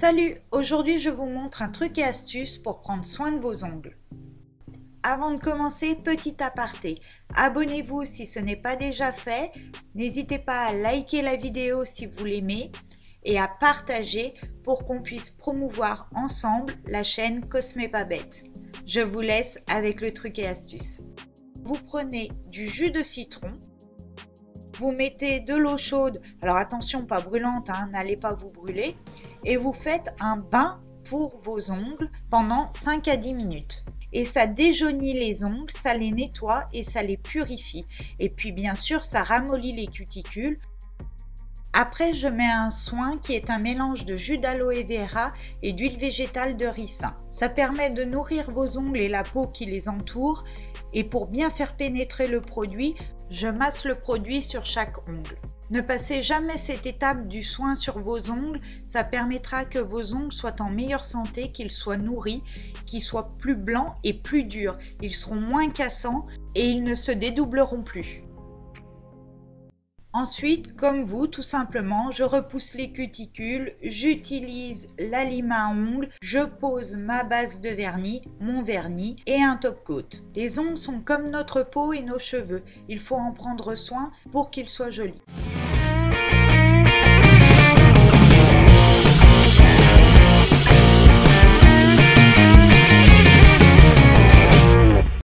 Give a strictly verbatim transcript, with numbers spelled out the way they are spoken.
Salut, aujourd'hui je vous montre un truc et astuce pour prendre soin de vos ongles. Avant de commencer, petit aparté, abonnez-vous si ce n'est pas déjà fait, n'hésitez pas à liker la vidéo si vous l'aimez et à partager pour qu'on puisse promouvoir ensemble la chaîne Cosmé Pas Bête. Je vous laisse avec le truc et astuce. Vous prenez du jus de citron. Vous mettez de l'eau chaude, alors attention pas brûlante, hein, n'allez pas vous brûler, et vous faites un bain pour vos ongles pendant cinq à dix minutes. Et ça déjaunit les ongles, ça les nettoie et ça les purifie. Et puis bien sûr, ça ramollit les cuticules. Après, je mets un soin qui est un mélange de jus d'aloe vera et d'huile végétale de ricin. Ça permet de nourrir vos ongles et la peau qui les entoure. Et pour bien faire pénétrer le produit, je masse le produit sur chaque ongle. Ne passez jamais cette étape du soin sur vos ongles, ça permettra que vos ongles soient en meilleure santé, qu'ils soient nourris, qu'ils soient plus blancs et plus durs. Ils seront moins cassants et ils ne se dédoubleront plus. Ensuite, comme vous, tout simplement, je repousse les cuticules, j'utilise la lime à ongles, je pose ma base de vernis, mon vernis et un top coat. Les ongles sont comme notre peau et nos cheveux, il faut en prendre soin pour qu'ils soient jolis.